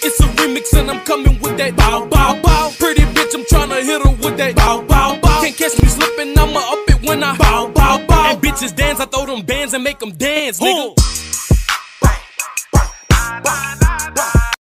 It's a remix and I'm coming with that bow, bow, bow. Pretty bitch, I'm tryna hit her with that bow, bow, bow. Can't catch me slipping, I'ma up it when I bow, bow, bow. And bitches dance, I throw them bands and make them dance, nigga.